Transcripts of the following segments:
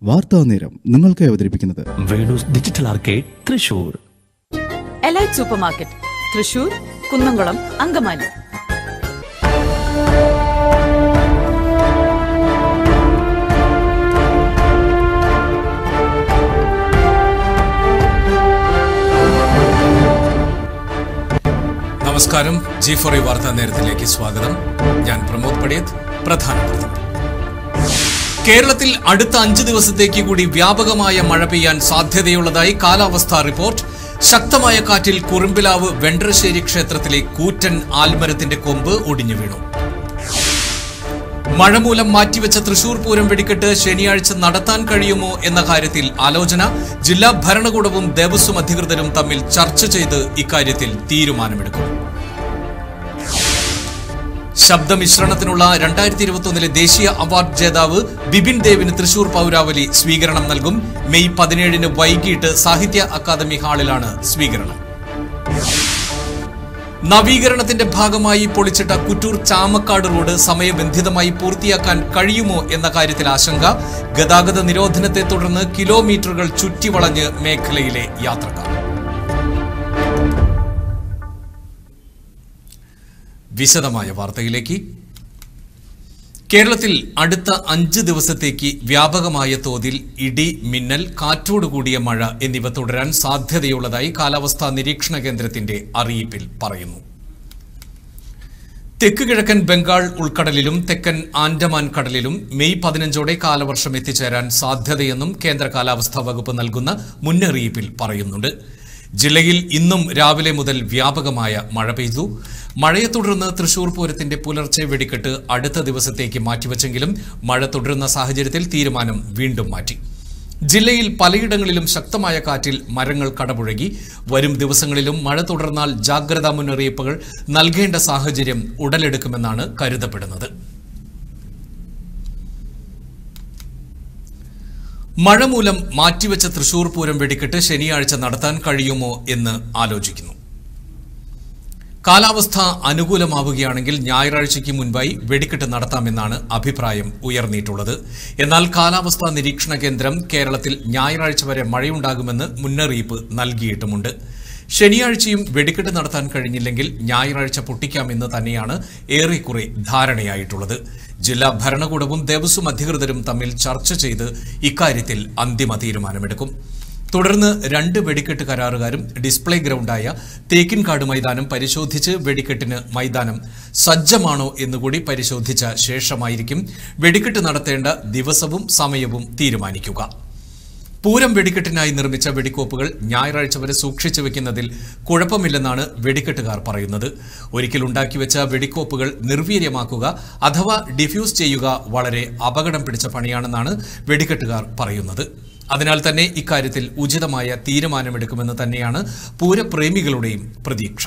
വാർത്താ നേരം നിങ്ങൾക്കായി അവതരിപ്പിക്കുന്നത് Venu's digital arcade Thrissur. Elite supermarket Thrissur, Kunnamkulam, Angamaly. നമസ്കാരം. G4 വാർത്താ നേരത്തിലേക്ക് സ്വാഗതം. ഞാൻ പ്രമോദ് പടിയത്ത്. പ്രധാന വാർത്തകൾ. കേരളത്തിൽ അടുത്ത 5 ദിവസത്തേക്ക് കൂടി വ്യാപകമായ മഴ പെയ്യാൻ സാധ്യതയുള്ളതായി കാലാവസ്ഥാ റിപ്പോർട്ട്. ശക്തമായ കാറ്റിൽ കുറുമ്പിലാവ് വെണ്ടരശ്ശേരി ക്ഷേത്രത്തിലെ കൂറ്റൻ ആൽമരത്തിന്റെ കൊമ്പ് ഒടിഞ്ഞു വീണു. മഴ മൂലം മാറ്റിവെച്ച തൃശൂർ പൂരം വെടിക്കെട്ട് ശനിയാഴ്ച നടത്താൻ കഴിയുമോ എന്ന കാര്യത്തിൽ ആലോചന. ജില്ലാ ഭരണകൂടവും ദേവസ്വം അധികൃതരും തമ്മിൽ ചർച്ച ചെയ്ത് ഇക്കാര്യത്തിൽ തീരുമാനമെടുക്കും. ശബ്ദമിശ്രണത്തിനുള്ള 2021 ദേശീയ അവാർഡ് ജേതാവ് ബിപിൻ ദേവിന് തൃശൂർ പൗരാവലി സ്വീകരണം നൽകും. മെയ് 17 വൈകിട്ട് സാഹിത്യ അക്കാദമി ഹാളിലാണ് സ്വീകരണം. നവീകരണത്തിന്റെ ഭാഗമായി പൊളിച്ചിട്ട കുറ്റൂർ ചാമക്കാട് റോഡ് സമയബന്ധിതമായി പൂർത്തിയാക്കാൻ കഴിയുമോ എന്ന കാര്യത്തിൽ ആശങ്ക. ഗതാഗത നിരോധനത്തെ തുടർന്ന് കിലോമീറ്ററുകൾ ചുറ്റിവളഞ്ഞ് മേഖലയിലെ യാത്രക്കാർ. വിശദമായ വാർത്തയിലേക്ക്. കേരളത്തിൽ അടുത്ത 5 ദിവസത്തേക്ക് വ്യാപകമായ തോതിൽ ഇടി, മിന്നൽ, കാറ്റോടുകൂടിയ മഴ എന്നിവ തുടരാൻ സാധ്യതയുള്ളതായി കാലാവസ്ഥാ നിരീക്ഷണ കേന്ദ്രത്തിന്റെ അറിയിപ്പിൽ പറയുന്നു. തെക്ക് കിഴക്കൻ ബംഗാൾ ഉൾക്കടലിലും തെക്കൻ ആൻഡമാൻ കടലിലും മെയ് 15 കാലവർഷം എത്തിച്ചേരാൻ സാധ്യതയെന്നും കേന്ദ്ര കാലാവസ്ഥാ വകുപ്പ് നൽകുന്ന മുന്നറിയിപ്പിൽ പറയുന്നുണ്ട്. ജില്ലയിൽ ഇന്നും രാവിലെ മുതൽ വ്യാപകമായ മഴ പെയ്തു. മഴയെ തുടർന്ന് തൃശൂർ പൂരത്തിന്റെ പുലർച്ചെ വെടിക്കെട്ട് അടുത്ത ദിവസത്തേക്ക് മാറ്റിവെച്ചെങ്കിലും മഴ തുടരുന്ന സാഹചര്യത്തിൽ തീരുമാനം വീണ്ടും മാറ്റി. ജില്ലയിൽ പലയിടങ്ങളിലും ശക്തമായ കാറ്റിൽ മരങ്ങൾ കടപുഴകി. വരും ദിവസങ്ങളിലും മഴ തുടർന്നാൽ ജാഗ്രതാ മുന്നറിയിപ്പുകൾ നൽകേണ്ട സാഹചര്യം ഉടലെടുക്കുമെന്നാണ് കരുതപ്പെടുന്നത്. മഴ മൂലം മാറ്റിവെച്ച തൃശൂർ പൂരം വെടിക്കെട്ട് ശനിയാഴ്ച നടത്താൻ കഴിയുമോ എന്ന് ആലോചിക്കുന്നു. കാലാവസ്ഥ അനുകൂലമാവുകയാണെങ്കിൽ ഞായറാഴ്ചയ്ക്ക് മുൻപായി വെടിക്കെട്ട് നടത്താമെന്നാണ് അഭിപ്രായം ഉയർന്നിട്ടുള്ളത്. എന്നാൽ കാലാവസ്ഥാ നിരീക്ഷണ കേന്ദ്രം കേരളത്തിൽ ഞായറാഴ്ച വരെ മഴയുണ്ടാകുമെന്ന് മുന്നറിയിപ്പ് നൽകിയിട്ടുമുണ്ട്. ശനിയാഴ്ചയും വെടിക്കെട്ട് നടത്താൻ കഴിഞ്ഞില്ലെങ്കിൽ ഞായറാഴ്ച പൊട്ടിക്കാമെന്ന് തന്നെയാണ് ഏറെക്കുറെ ധാരണയായിട്ടുള്ളത്. ജില്ലാ ഭരണകൂടവും ദേവസ്വം അധികൃതരും തമ്മിൽ ചർച്ച ചെയ്ത് ഇക്കാര്യത്തിൽ അന്തിമ തീരുമാനമെടുക്കും. തുടർന്ന് 2 വെടിക്കെട്ട് കരാറുകാരും ഡിസ്പ്ലേ ഗ്രൗണ്ടായ തേക്കിൻകാട് മൈതാനം പരിശോധിച്ച് വെടിക്കെട്ടിന് മൈതാനം സജ്ജമാണോ എന്നുകൂടി പരിശോധിച്ച ശേഷമായിരിക്കും വെടിക്കെട്ട് നടത്തേണ്ട ദിവസവും സമയവും തീരുമാനിക്കുക. പൂരം വെടിക്കെട്ടിനായി നിർമ്മിച്ച വെടിക്കോപ്പുകൾ ഞായറാഴ്ച വരെ സൂക്ഷിച്ചു വെക്കുന്നതിൽ കുഴപ്പമില്ലെന്നാണ് വെടിക്കെട്ടുകാർ പറയുന്നത്. ഒരിക്കൽ ഉണ്ടാക്കിവെച്ച വെടിക്കോപ്പുകൾ നിർവീര്യമാക്കുക അഥവാ ഡിഫ്യൂസ് ചെയ്യുക വളരെ അപകടം പിടിച്ച പണിയാണെന്നാണ് വെടിക്കെട്ടുകാർ പറയുന്നത്. അതിനാൽ തന്നെ ഇക്കാര്യത്തിൽ ഉചിതമായ തീരുമാനമെടുക്കുമെന്ന് തന്നെയാണ് പൂരപ്രേമികളുടെയും പ്രതീക്ഷ.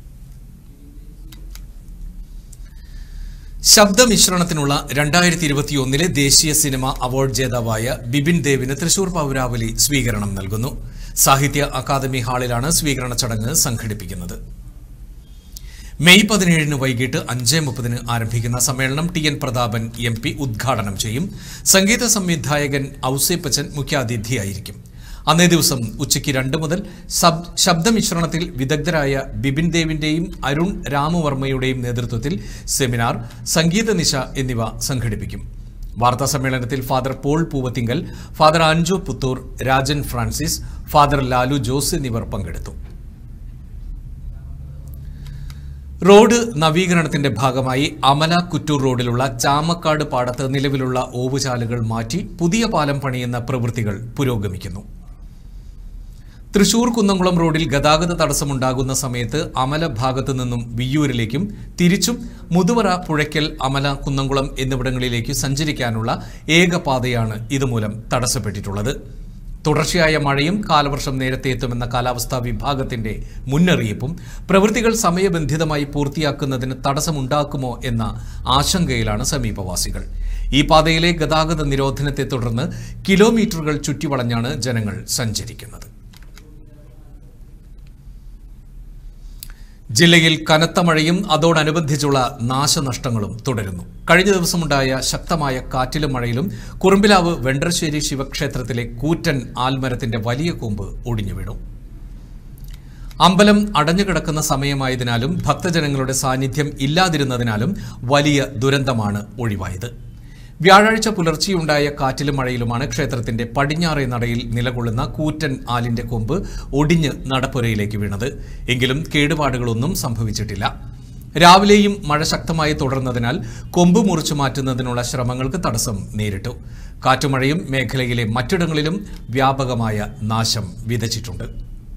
ശബ്ദമിശ്രണത്തിനുള്ള 2021 ദേശീയ സിനിമ അവാർഡ് ജേതാവായ ബിപിൻ ദേവിന് തൃശൂർ പൗരാവലി സ്വീകരണം നൽകുന്നു. സാഹിത്യ അക്കാദമി ഹാളിലാണ് സ്വീകരണ ചടങ്ങ് സംഘടിപ്പിക്കുന്നത്. മെയ് 17 വൈകിട്ട് 5:30 ആരംഭിക്കുന്ന സമ്മേളനം TN പ്രതാപൻ MP ഉദ്ഘാടനം ചെയ്യും. സംഗീത സംവിധായകൻ ഔസേപ്പച്ചൻ മുഖ്യാതിഥിയായിരിക്കും. അന്നേ ദിവസം ഉച്ചയ്ക്ക് 2 മുതൽ ശബ്ദമിശ്രണത്തിൽ വിദഗ്ധരായ ബിപിൻ ദേവിന്റെയും അരുൺ രാമവർമ്മയുടെയും നേതൃത്വത്തിൽ സെമിനാർ, സംഗീത നിശ എന്നിവ സംഘടിപ്പിക്കും. വാർത്താ സമ്മേളനത്തിൽ father Paul Poovathingal, father Anjo Puthur, Rajan Francis, father Lalu Jose എന്നിവർ പങ്കെടുത്തു. റോഡ് നവീകരണത്തിന്റെ ഭാഗമായി അമല കുറ്റൂർ റോഡിലുള്ള ചാമക്കാട് പാടത്ത് നിലവിലുള്ള ഓവുചാലുകൾ മാറ്റി പുതിയ പാലം പണിയുന്ന പ്രവൃത്തികൾ പുരോഗമിക്കുന്നു. തൃശൂർ കുന്നംകുളം റോഡിൽ ഗതാഗത തടസ്സമുണ്ടാകുന്ന സമയത്ത് അമല ഭാഗത്തു നിന്നും വിയ്യൂരിലേക്കും തിരിച്ചും മുതുവറ, പുഴയ്ക്കൽ, അമല, കുന്നംകുളം എന്നിവിടങ്ങളിലേക്ക് സഞ്ചരിക്കാനുള്ള ഏകപാതയാണ് ഇതുമൂലം തടസ്സപ്പെട്ടിട്ടുള്ളത്. തുടർച്ചയായ മഴയും കാലവർഷം നേരത്തെ എത്തുമെന്ന കാലാവസ്ഥാ വിഭാഗത്തിന്റെ മുന്നറിയിപ്പും പ്രവൃത്തികൾ സമയബന്ധിതമായി പൂർത്തിയാക്കുന്നതിന് തടസ്സമുണ്ടാക്കുമോ എന്ന ആശങ്കയിലാണ് സമീപവാസികൾ. ഈ പാതയിലെ ഗതാഗത നിരോധനത്തെ തുടർന്ന് കിലോമീറ്ററുകൾ ചുറ്റിവളഞ്ഞാണ് ജനങ്ങൾ സഞ്ചരിക്കുന്നത്. ജില്ലയിൽ കനത്ത മഴയും അതോടനുബന്ധിച്ചുള്ള നാശനഷ്ടങ്ങളും തുടരുന്നു. കഴിഞ്ഞ ദിവസമുണ്ടായ ശക്തമായ കാറ്റിലും മഴയിലും കുറുമ്പിലാവ് വെണ്ടർശ്ശേരി ശിവക്ഷേത്രത്തിലെ കൂറ്റൻ ആൽമരത്തിന്റെ വലിയ കൊമ്പ് ഒടിഞ്ഞു വീണു. അമ്പലം അടഞ്ഞുകിടക്കുന്ന സമയമായതിനാലും ഭക്തജനങ്ങളുടെ സാന്നിധ്യം ഇല്ലാതിരുന്നതിനാലും വലിയ ദുരന്തമാണ് ഒഴിവായത്. വ്യാഴാഴ്ച പുലർച്ചെയുണ്ടായ കാറ്റിലും മഴയിലുമാണ് ക്ഷേത്രത്തിന്റെ പടിഞ്ഞാറേ നടയിൽ നിലകൊള്ളുന്ന കൂറ്റൻ ആലിന്റെ കൊമ്പ് ഒടിഞ്ഞ് നടപ്പുരയിലേക്ക് വീണത്. എങ്കിലും കേടുപാടുകളൊന്നും സംഭവിച്ചിട്ടില്ല. രാവിലെയും മഴ ശക്തമായി തുടർന്നതിനാൽ കൊമ്പ് മുറിച്ചു മാറ്റുന്നതിനുള്ള ശ്രമങ്ങൾക്ക് തടസ്സം നേരിട്ടു. കാറ്റുമഴയും മേഖലയിലെ മറ്റിടങ്ങളിലും വ്യാപകമായ നാശം വിതച്ചിട്ടുണ്ട്.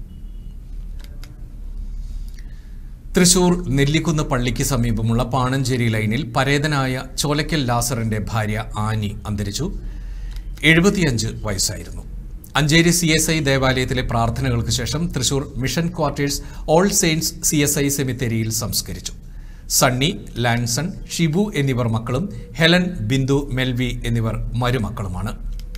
തൃശൂർ നെല്ലിക്കുന്ന് പള്ളിക്ക് സമീപമുള്ള പാണഞ്ചേരി ലൈനിൽ പരേതനായ ചോലക്കൽ ലാസറിന്റെ ഭാര്യ ആനി അന്തരിച്ചു. 75 വയസ്സായിരുന്നു. അഞ്ചേരി CSI ദേവാലയത്തിലെ പ്രാർത്ഥനകൾക്ക് ശേഷം Thrissur mission quarters all saints CSI സെമിത്തേരിയിൽ സംസ്കരിച്ചു. സണ്ണി, ലാൻസൺ, ഷിബു എന്നിവർ മക്കളും ഹെലൻ, ബിന്ദു, മെൽവി എന്നിവർ മരുമക്കളുമാണ്.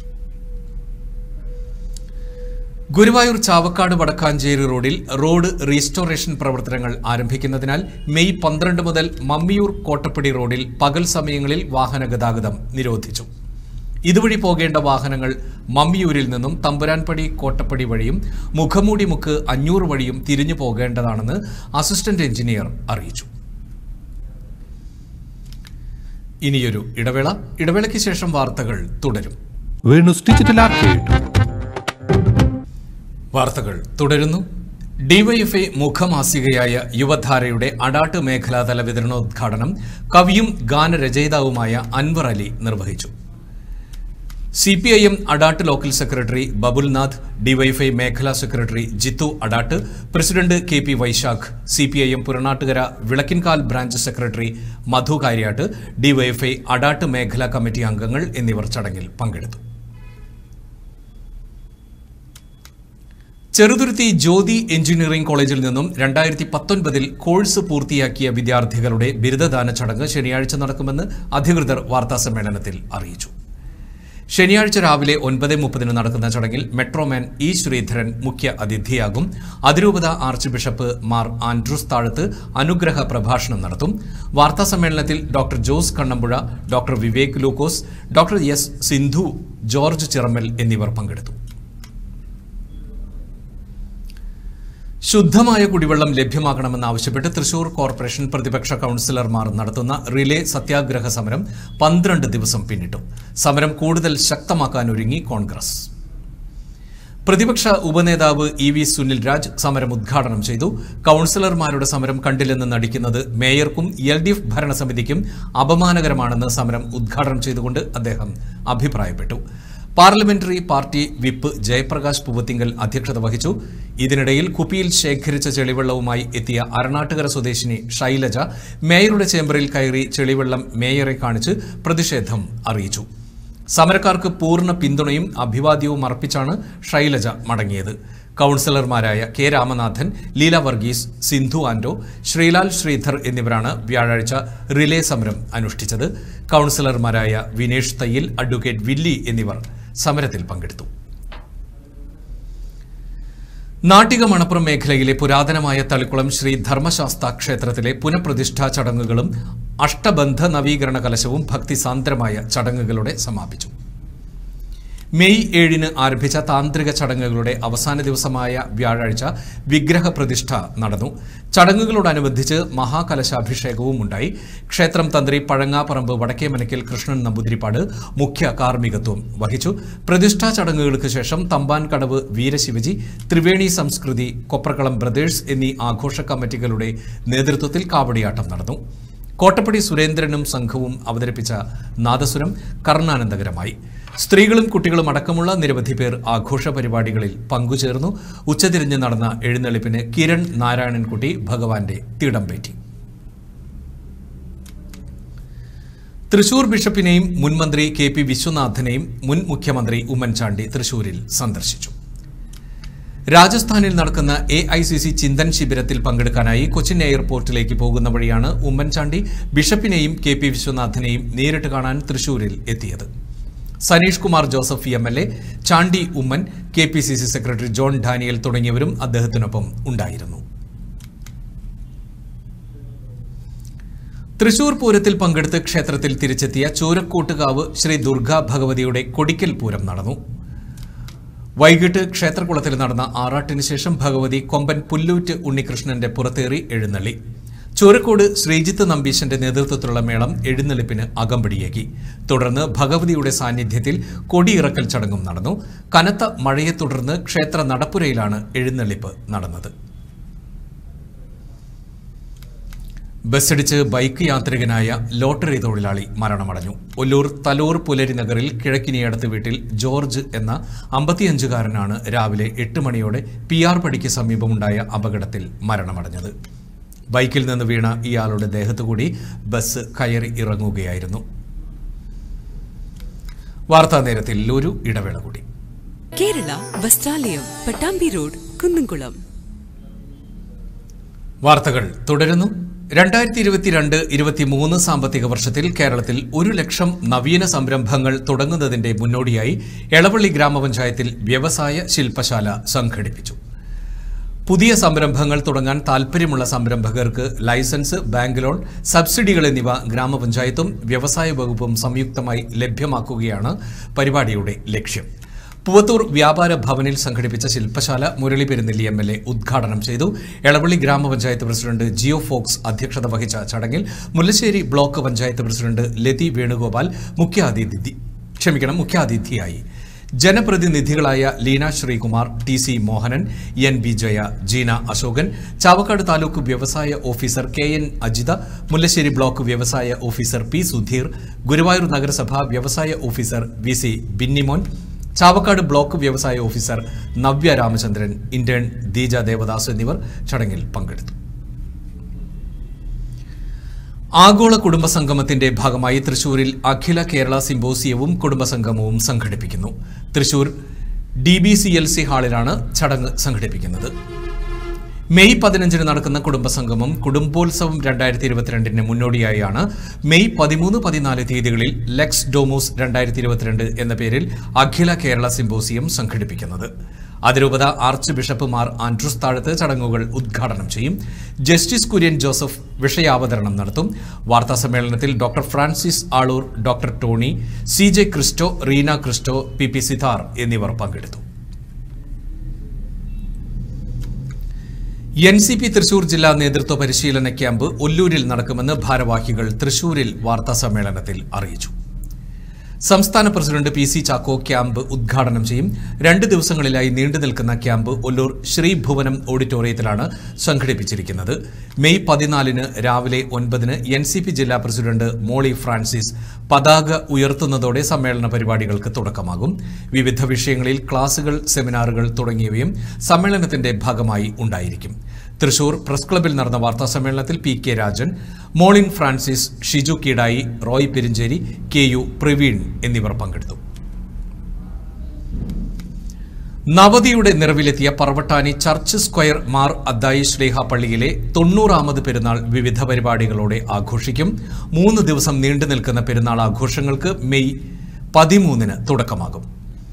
ഗുരുവായൂർ ചാവക്കാട് വടക്കാഞ്ചേരി റോഡിൽ റോഡ് റീസ്റ്റോറേഷൻ പ്രവർത്തനങ്ങൾ ആരംഭിക്കുന്നതിനാൽ മെയ് 12 മുതൽ മമ്മിയൂർ കോട്ടപ്പടി റോഡിൽ പകൽ സമയങ്ങളിൽ വാഹന ഗതാഗതം നിരോധിച്ചു. ഇതുവഴി പോകേണ്ട വാഹനങ്ങൾ മമ്മിയൂരിൽ നിന്നും തമ്പുരാൻപടി കോട്ടപ്പടി വഴിയും മുഖമൂടി മുക്ക് 500 വഴിയും തിരിഞ്ഞു പോകേണ്ടതാണെന്ന് അസിസ്റ്റന്റ് എഞ്ചിനീയർ അറിയിച്ചു. ഇനിയൊരു ഇടവേളയ്ക്ക് ശേഷം വാർത്തകൾ തുടരും. വേണുസ് ഡിജിറ്റൽ ആർക്കേഡ് വാർത്തകൾ തുടരുന്നു. ഡിവൈഎഫ്ഐ മുഖമാസികയായ യുവധാരയുടെ അടാട്ട് മേഖലാതല വിതരണോദ്ഘാടനം കവിയും ഗാനരചയിതാവുമായ അൻവർ അലി നിർവഹിച്ചു. CPIM Adat local secretary Babulnath, DYFI മേഖലാ secretary Jithu Adat, president KP Vaishakh, CPIM Puranattukara Vilakkinkal branch secretary Madhu Karyat, DYFI Adat മേഖലാ കമ്മിറ്റി അംഗങ്ങൾ എന്നിവർ ചടങ്ങിൽ പങ്കെടുത്തു. ചെറുതുരുത്തി ജ്യോതി എഞ്ചിനീയറിംഗ് കോളേജിൽ നിന്നും 2019 കോഴ്സ് പൂർത്തിയാക്കിയ വിദ്യാർത്ഥികളുടെ ബിരുദദാന ചടങ്ങ് ശനിയാഴ്ച നടക്കുമെന്ന് അധികൃതർ വാർത്താസമ്മേളനത്തിൽ അറിയിച്ചു. ശനിയാഴ്ച രാവിലെ 9:30 നടക്കുന്ന ചടങ്ങിൽ മെട്രോമാൻ E. ശ്രീധരൻ മുഖ്യ അതിഥിയാകും. അതിരൂപത ആർച്ച് ബിഷപ്പ് മാർ ആൻഡ്രൂസ് താഴത്ത് അനുഗ്രഹ പ്രഭാഷണം നടത്തും. വാർത്താസമ്മേളനത്തിൽ doctor Jose Kannampuzha, doctor Vivek Lukose, doctor S. Sindhu, George Chirammal എന്നിവർ പങ്കെടുത്തു. ശുദ്ധമായ കുടിവെള്ളം ലഭ്യമാക്കണമെന്നാവശ്യപ്പെട്ട് തൃശൂർ കോർപ്പറേഷൻ പ്രതിപക്ഷ കൌൺസിലർമാർ നടത്തുന്ന റിലേ സത്യാഗ്രഹ സമരം 12 ദിവസം പിന്നിട്ടു. സമരം കൂടുതൽ ശക്തമാക്കാനൊരുങ്ങി കോൺഗ്രസ്. പ്രതിപക്ഷ ഉപനേതാവ് EV സുനിൽ രാജ് സമരം ഉദ്ഘാടനം ചെയ്തു. കൌൺസിലർമാരുടെ സമരം കണ്ടില്ലെന്ന് നടിക്കുന്നത് മേയർക്കും LDF ഭരണസമിതിക്കും അപമാനകരമാണെന്ന് സമരം ഉദ്ഘാടനം ചെയ്തുകൊണ്ട് അദ്ദേഹം അഭിപ്രായപ്പെട്ടു. Parliamentary party whip Jayaprakash Poovathingal അധ്യക്ഷത വഹിച്ചു. ഇതിനിടയിൽ കുപ്പിയിൽ ശേഖരിച്ച ചെളിവെള്ളവുമായി എത്തിയ അരണാട്ടുകര സ്വദേശിനി ഷൈലജ മേയറുടെ ചേംബറിൽ കയറി ചെളിവെള്ളം മേയറെ കാണിച്ച് പ്രതിഷേധം അറിയിച്ചു. സമരക്കാർക്ക് പൂർണ്ണ പിന്തുണയും അഭിവാദ്യവും അർപ്പിച്ചാണ് ഷൈലജ മടങ്ങിയത്. കൌൺസിലർമാരായ K. രാമനാഥൻ, ലീല വർഗീസ്, സിന്ധു ആൻഡോ, ശ്രീലാൽ ശ്രീധർ എന്നിവരാണ് വ്യാഴാഴ്ച റിലേ സമരം അനുഷ്ഠിച്ചത്. കൌൺസിലർമാരായ വിനേഷ് തയ്യിൽ, അഡ്വക്കേറ്റ് വില്ലി എന്നിവർ സമരത്തിൽ പങ്കെടുത്തു. നാട്ടിക മണപ്പുറം മേഖലയിലെ പുരാതനമായ തളിക്കുളം ശ്രീ ധർമ്മശാസ്ത ക്ഷേത്രത്തിലെ പുനഃപ്രതിഷ്ഠാ ചടങ്ങുകളും അഷ്ടബന്ധ നവീകരണ കലശവും ഭക്തിസാന്ദ്രമായ ചടങ്ങുകളോടെ സമാപിച്ചു. മെയ് 7 ആരംഭിച്ച താന്ത്രിക ചടങ്ങുകളുടെ അവസാന ദിവസമായ വ്യാഴാഴ്ച വിഗ്രഹ പ്രതിഷ്ഠ നടന്നു. ചടങ്ങുകളോടനുബന്ധിച്ച് മഹാകലശാഭിഷേകവും ഉണ്ടായി. ക്ഷേത്രം തന്ത്രി പഴങ്ങാപ്പറമ്പ് വടക്കേമനയ്ക്കൽ കൃഷ്ണൻ നമ്പൂതിരിപ്പാട് മുഖ്യ കാർമ്മികത്വം വഹിച്ചു. പ്രതിഷ്ഠാ ചടങ്ങുകൾക്ക് ശേഷം തമ്പാൻകടവ് വീരശിവജി, ത്രിവേണി സംസ്കൃതി, കൊപ്രക്കളം ബ്രദേഴ്സ് എന്നീ ആഘോഷ കമ്മിറ്റികളുടെ നേതൃത്വത്തിൽ കാവടിയാട്ടം നടന്നു. കോട്ടപ്പടി സുരേന്ദ്രനും സംഘവും അവതരിപ്പിച്ച നാദസ്വരം കർണാനന്ദകരമായി. സ്ത്രീകളും കുട്ടികളും അടക്കമുള്ള നിരവധി പേർ ആഘോഷ പരിപാടികളിൽ പങ്കുചേർന്നു. ഉച്ചതിരിഞ്ഞ് നടന്ന എഴുന്നള്ളിപ്പിന് കിരൺ നാരായണൻകുട്ടി ഭഗവാന്റെ തിടമ്പേറ്റി. തൃശൂർ ബിഷപ്പിനെയും മുൻമന്ത്രി KP വിശ്വനാഥനെയും മുൻ മുഖ്യമന്ത്രി ഉമ്മൻചാണ്ടി തൃശൂരിൽ സന്ദർശിച്ചു. രാജസ്ഥാനിൽ നടക്കുന്ന AICC ചിന്തൻ ശിബിരത്തിൽ പങ്കെടുക്കാനായി കൊച്ചിൻ എയർപോർട്ടിലേക്ക് പോകുന്ന വഴിയാണ് ഉമ്മൻചാണ്ടി ബിഷപ്പിനെയും KP വിശ്വനാഥനെയും നേരിട്ട് കാണാൻ തൃശൂരിൽ എത്തിയത്. Saneesh Kumar Joseph MLA, Chandy Oommen, KPCC secretary John Daniel തുടങ്ങിയവരും അദ്ദേഹത്തിനൊപ്പം ഉണ്ടായിരുന്നു. തൃശൂർ പൂരത്തിൽ പങ്കെടുത്ത് ക്ഷേത്രത്തിൽ തിരിച്ചെത്തിയ ചൂരക്കോട്ടുകാവ് ശ്രീ ദുർഗാ ഭഗവതിയുടെ കൊടിക്കൽ പൂരം നടന്നു. വൈകിട്ട് ക്ഷേത്രകുളത്തിൽ നടന്ന ആറാട്ടിന് ശേഷം ഭഗവതി കൊമ്പൻ പുല്ലൂറ്റ് ഉണ്ണികൃഷ്ണന്റെ പുറത്തേറി എഴുന്നള്ളി. ചൂരക്കോട് ശ്രീജിത്ത് നമ്പീശന്റെ നേതൃത്വത്തിലുള്ള മേളം എഴുന്നള്ളിപ്പിന് അകമ്പടിയേകി. തുടർന്ന് ഭഗവതിയുടെ സാന്നിധ്യത്തിൽ കൊടിയിറക്കൽ ചടങ്ങും നടന്നു. കനത്ത മഴയെ തുടർന്ന് ക്ഷേത്ര നടപ്പുരയിലാണ് എഴുന്നള്ളിപ്പ് നടന്നത്. ബസ്സിടിച്ച് ബൈക്ക് യാത്രികനായ ലോട്ടറി തൊഴിലാളി മരണമടഞ്ഞു. ഒല്ലൂർ തലൂർ പുലരി നഗറിൽ കിഴക്കിനിയടത്ത് വീട്ടിൽ ജോർജ് എന്ന 55-കാരനാണ് രാവിലെ 8 മണിയോടെ PR പടിക്ക് സമീപമുണ്ടായ അപകടത്തിൽ മരണമടഞ്ഞത്. ബൈക്കിൽ നിന്ന് വീണ ഇയാളുടെ ദേഹത്തുകൂടി ബസ് കയറി ഇറങ്ങുകയായിരുന്നു. വാർത്താ നേരത്തിൽ ഒരു ഇടവേള കൂടി. കേരള വസ്ത്രാലയം, പട്ടാമ്പി റോഡ്, കുന്നംകുളം. വാർത്തകൾ തുടരുന്നു. 2022-23 സാമ്പത്തിക വർഷത്തിൽ കേരളത്തിൽ 1 ലക്ഷം നവീന സംരംഭങ്ങൾ തുടങ്ങുന്നതിന്റെ മുന്നോടിയായി എളവള്ളി ഗ്രാമപഞ്ചായത്തിൽ വ്യവസായ ശില്പശാല സംഘടിപ്പിച്ചു. പുതിയ സംരംഭങ്ങൾ തുടങ്ങാൻ താൽപര്യമുള്ള സംരംഭകർക്ക് ലൈസൻസ്, ബാങ്ക് ലോൺ, സബ്സിഡികൾ എന്നിവ ഗ്രാമപഞ്ചായത്തും വ്യവസായ വകുപ്പും സംയുക്തമായി ലഭ്യമാക്കുകയാണ് പരിപാടിയുടെ ലക്ഷ്യം. പൂവത്തൂർ വ്യാപാര ഭവനിൽ സംഘടിപ്പിച്ച ശില്പശാല മുരളി പെരുന്നെല്ലി MLA ഉദ്ഘാടനം ചെയ്തു. എളവള്ളി ഗ്രാമപഞ്ചായത്ത് പ്രസിഡന്റ് ജിയോ ഫോക്സ് അധ്യക്ഷത വഹിച്ച ചടങ്ങിൽ മുല്ലശ്ശേരി ബ്ലോക്ക് പഞ്ചായത്ത് പ്രസിഡന്റ് ലതി വേണുഗോപാൽ മുഖ്യാതിഥിയായി. ജനപ്രതിനിധികളായ ലീന ശ്രീകുമാർ, TC മോഹനൻ, NB ജയ, ജീന അശോകൻ, ചാവക്കാട് താലൂക്ക് വ്യവസായ officer KN Ajitha, Mullassery block വ്യവസായ ഓഫീസർ P സുധീർ, ഗുരുവായൂർ നഗരസഭ വ്യവസായ officer VC Binnimon, Chavakkad block വ്യവസായ ഓഫീസർ നവ്യ രാമചന്ദ്രൻ, ഇന്റേൺ ദീജ ദേവദാസ് എന്നിവർ ചടങ്ങിൽ പങ്കെടുത്തു. ആഗോള കുടുംബസംഗമത്തിന്റെ ഭാഗമായി തൃശൂരിൽ അഖില കേരള സിംബോസിയവും കുടുംബസംഗമവും സംഘടിപ്പിക്കുന്നു. തൃശൂർ DBCLC ഹാളിലാണ് ചടങ്ങ് സംഘടിപ്പിക്കുന്നത്. മെയ് 15 നടക്കുന്ന കുടുംബസംഗമം കുടുംബോത്സവം 2022 മുന്നോടിയായാണ് മെയ് 13, 14 തീയതികളിൽ ലെക്സ് ഡോമോസ് 2022 എന്ന പേരിൽ അഖില കേരള സിംബോസിയം സംഘടിപ്പിക്കുന്നത്. അതിരൂപത ആർച്ച് ബിഷപ്പ് മാർ ആൻഡ്രൂസ് താഴത്ത് ചടങ്ങുകൾ ഉദ്ഘാടനം ചെയ്യും. ജസ്റ്റിസ് കുര്യൻ ജോസഫ് വിഷയാവതരണം നടത്തും. വാർത്താസമ്മേളനത്തിൽ doctor Francis Aloor, doctor Tony, CJ Christo, Reena Christo, PP Sithar എന്നിവർ പങ്കെടുത്തു. NCP തൃശൂർ ജില്ലാ നേതൃത്വ പരിശീലന ക്യാമ്പ് ഒല്ലൂരിൽ നടക്കുമെന്ന് ഭാരവാഹികൾ തൃശൂരിൽ വാർത്താസമ്മേളനത്തിൽ അറിയിച്ചു. സംസ്ഥാന പ്രസിഡന്റ് PC ചാക്കോ ക്യാമ്പ് ഉദ്ഘാടനം ചെയ്യും. 2 ദിവസങ്ങളിലായി നീണ്ടു നിൽക്കുന്ന ക്യാമ്പ് ഒല്ലൂർ ശ്രീഭുവനം ഓഡിറ്റോറിയത്തിലാണ് സംഘടിപ്പിച്ചിരിക്കുന്നത്. മെയ് 14 രാവിലെ 9 NCP ജില്ലാ പ്രസിഡന്റ് മോളി ഫ്രാൻസിസ് പതാക ഉയർത്തുന്നതോടെ സമ്മേളന പരിപാടികൾക്ക് തുടക്കമാകും. വിവിധ വിഷയങ്ങളിൽ ക്ലാസുകൾ, സെമിനാറുകൾ തുടങ്ങിയവയും സമ്മേളനത്തിന്റെ ഭാഗമായി ഉണ്ടായിരിക്കും. തൃശൂർ പ്രസ് ക്ലബിൽ നടന്ന വാർത്താസമ്മേളനത്തിൽ PK Rajan, Molin Francis, Shiju Keedayi, Roy Perincheri, KU Praveen എന്നിവർ പങ്കെടുത്തു. നവതിയുടെ നിറവിലെത്തിയ Paravattani church square Mar Addai Sleeha പള്ളിയിലെ 90ാമത് പെരുന്നാൾ വിവിധ പരിപാടികളോടെ ആഘോഷിക്കും. 3 ദിവസം നീണ്ടു നിൽക്കുന്ന പെരുന്നാൾ ആഘോഷങ്ങൾക്ക് മെയ് 13 തുടക്കമാകും.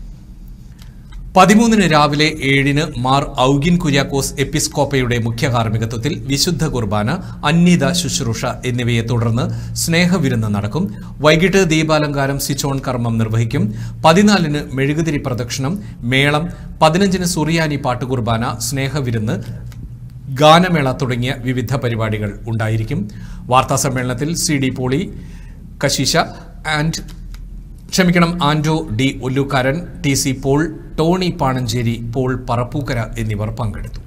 13 രാവിലെ 7 മാർ ഔഗിൻ കുര്യാക്കോസ് എപ്പിസ്കോപ്പയുടെ മുഖ്യ കാർമ്മികത്വത്തിൽ വിശുദ്ധ കുർബാന, അന്യത ശുശ്രൂഷ എന്നിവയെ തുടർന്ന് സ്നേഹവിരുന്ന് നടക്കും. വൈകിട്ട് ദീപാലങ്കാരം, സിച്ചോൺ കർമ്മം നിർവഹിക്കും. 14 മെഴുകുതിരി പ്രദക്ഷിണം, മേളം, 15 സുറിയാനി പാട്ടുകുർബാന, സ്നേഹവിരുന്ന്, ഗാനമേള തുടങ്ങിയ വിവിധ പരിപാടികൾ ഉണ്ടായിരിക്കും. വാർത്താസമ്മേളനത്തിൽ CD Poly Kasheesha Ando D Ollukaran, TC Paul, Tony Pananchery, Paul Parappookkara എന്നിവർ പങ്കെടുത്തു.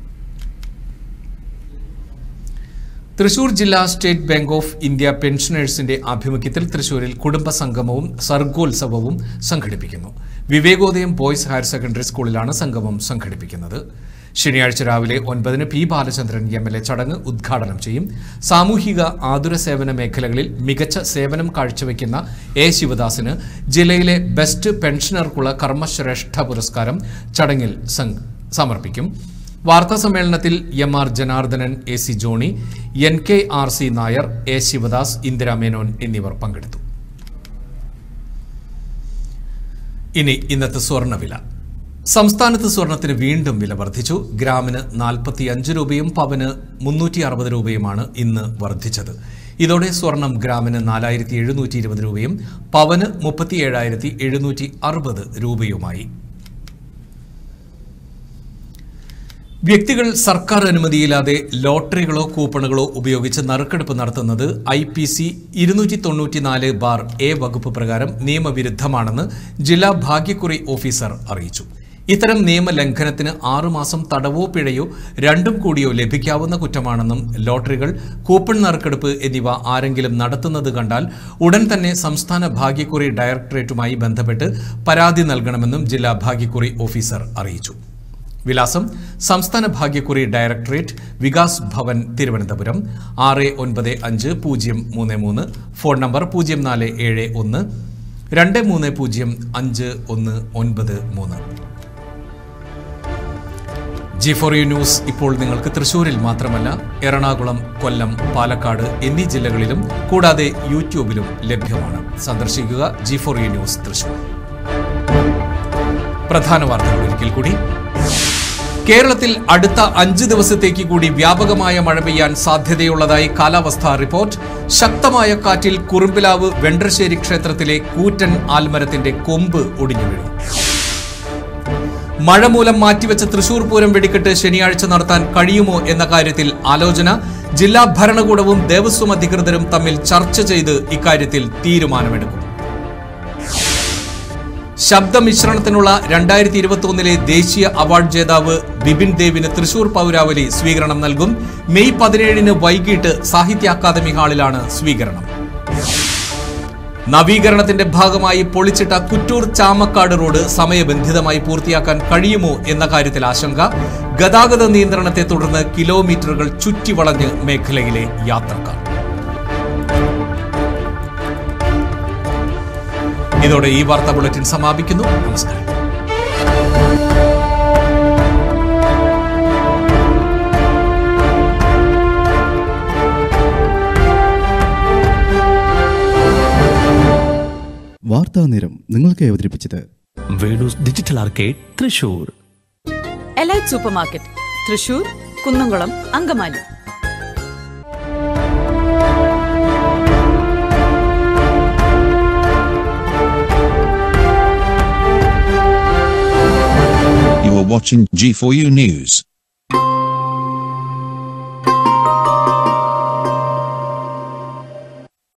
തൃശൂർ ജില്ലാ സ്റ്റേറ്റ് ബാങ്ക് ഓഫ് ഇന്ത്യ പെൻഷനേഴ്സിന്റെ ആഭിമുഖ്യത്തിൽ തൃശൂരിൽ കുടുംബസംഗമവും സർഗോത്സവവും സംഘടിപ്പിക്കുന്നു. വിവേകോദയം ബോയ്സ് ഹയർ സെക്കൻഡറി സ്കൂളിലാണ് സംഗമം സംഘടിപ്പിക്കുന്നത്. ശനിയാഴ്ച രാവിലെ 9 P ബാലചന്ദ്രൻ MLA ചടങ്ങ് ഉദ്ഘാടനം ചെയ്യും. സാമൂഹിക ആതുര സേവന മേഖലകളിൽ മികച്ച സേവനം കാഴ്ചവെക്കുന്ന A ശിവദാസിന് ജില്ലയിലെ ബെസ്റ്റ് പെൻഷനർക്കുള്ള കർമ്മശ്രേഷ്ഠ പുരസ്കാരം ചടങ്ങിൽ സമർപ്പിക്കും. വാർത്താസമ്മേളനത്തിൽ MR Janardhanan, AC Johnny, NKRC Nair, A Shivadas, Indira Menon എന്നിവർ പങ്കെടുത്തു. ഇനി ഇന്നത്തെ സ്വർണ്ണവില. സംസ്ഥാനത്ത് സ്വർണത്തിന് വീണ്ടും വില വർദ്ധിച്ചു. ഗ്രാമിന് 45 രൂപയും പവന് 360 രൂപയുമാണ് ഇന്ന് വർദ്ധിച്ചത്. ഇതോടെ സ്വർണം ഗ്രാമിന് 4720 രൂപയും പവന് 37,760 രൂപയുമായി. വ്യക്തികൾ സർക്കാർ അനുമതിയില്ലാതെ ലോട്ടറികളോ കൂപ്പണുകളോ ഉപയോഗിച്ച് നറുക്കെടുപ്പ് നടത്തുന്നത് IPC 294(a) വകുപ്പ് പ്രകാരം നിയമവിരുദ്ധമാണെന്ന് ജില്ലാ ഭാഗ്യക്കുറി ഓഫീസർ അറിയിച്ചു. ഇത്തരം നിയമലംഘനത്തിന് 6 മാസം തടവോ പിഴയോ രണ്ടും കൂടിയോ ലഭിക്കാവുന്ന കുറ്റമാണെന്നും ലോട്ടറികൾ, കൂപ്പൺ നറുക്കെടുപ്പ് എന്നിവ ആരെങ്കിലും നടത്തുന്നത് കണ്ടാൽ ഉടൻ തന്നെ സംസ്ഥാന ഭാഗ്യക്കുറി ഡയറക്ടറേറ്റുമായി ബന്ധപ്പെട്ട് പരാതി നൽകണമെന്നും ജില്ലാ ഭാഗ്യക്കുറി ഓഫീസർ അറിയിച്ചു. വിലാസം: സംസ്ഥാന ഭാഗ്യക്കുറി directorate, Vikas Bhavan, Thiruvananthapuram 695033. Phone number 0471 2305193. G4U news ഇപ്പോൾ നിങ്ങൾക്ക് തൃശൂരിൽ മാത്രമല്ല എറണാകുളം, കൊല്ലം, പാലക്കാട് എന്നീ ജില്ലകളിലും കൂടാതെ യൂട്യൂബിലും ലഭ്യമാണ്. സന്ദർശിക്കുക G4U ന്യൂസ് തൃശൂർ. പ്രധാന വാർത്തകൾ ഒരിക്കൽ കൂടി. കേരളത്തിൽ അടുത്ത 5 ദിവസത്തേക്ക് കൂടി വ്യാപകമായ മഴ പെയ്യാൻ സാധ്യതയുള്ളതായി കാലാവസ്ഥാ റിപ്പോർട്ട്. ശക്തമായ കാറ്റിൽ കുറുമ്പിലാവ് വെണ്ടർശ്ശേരി ക്ഷേത്രത്തിലെ കൂറ്റൻ ആൽമരത്തിന്റെ കൊമ്പ് ഒടിഞ്ഞു വീണു. മഴ മൂലം മാറ്റിവെച്ച തൃശൂർ പൂരം വെടിക്കെട്ട് ശനിയാഴ്ച നടത്താൻ കഴിയുമോ എന്ന കാര്യത്തിൽ ആലോചന. ജില്ലാ ഭരണകൂടവും ദേവസ്വം അധികൃതരും തമ്മിൽ ചർച്ച ചെയ്ത് ഇക്കാര്യത്തിൽ തീരുമാനമെടുക്കും. ശബ്ദമിശ്രണത്തിനുള്ള 2021 ദേശീയ അവാർഡ് ജേതാവ് ബിപിൻ ദേവിന് തൃശൂർ പൗരാവലി സ്വീകരണം നൽകും. മെയ് 17 വൈകിട്ട് സാഹിത്യ അക്കാദമി ഹാളിലാണ് സ്വീകരണം. നവീകരണത്തിന്റെ ഭാഗമായി പൊളിച്ചിട്ട കുറ്റൂർ ചാമക്കാട് റോഡ് സമയബന്ധിതമായി പൂർത്തിയാക്കാൻ കഴിയുമോ എന്ന കാര്യത്തിൽ ആശങ്ക. ഗതാഗത നിയന്ത്രണത്തെ തുടർന്ന് കിലോമീറ്ററുകൾ ചുറ്റിവളഞ്ഞ് മേഖലയിലെ യാത്രക്കാർ. ഇതോടെ ഈ വാർത്താ ബുള്ളറ്റിൻ സമാപിക്കുന്നു. നമസ്കാരം. വാർത്താനേരം നിങ്ങൾക്ക് അവതരിപ്പിച്ചത് Venu's digital arcade Thrissur. Elite super market, Thrissur, Kunnamkulam, Angamaly. You are watching G4U News.